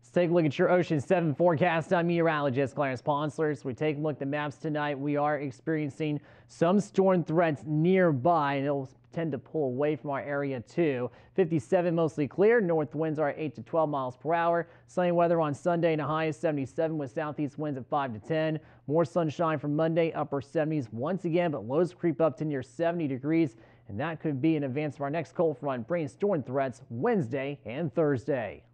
Let's take a look at your Ocean 7 forecast. I'm meteorologist Clarence Ponsler. So we take a look at the maps tonight. We are experiencing some storm threats nearby, and it'll tend to pull away from our area too. 57 mostly clear. North winds are at 8 to 12 miles per hour. Sunny weather on Sunday and a high of 77 with southeast winds at 5 to 10. More sunshine for Monday, upper 70s once again, but lows creep up to near 70 degrees. And that could be in advance of our next cold front, bringing storm threats Wednesday and Thursday.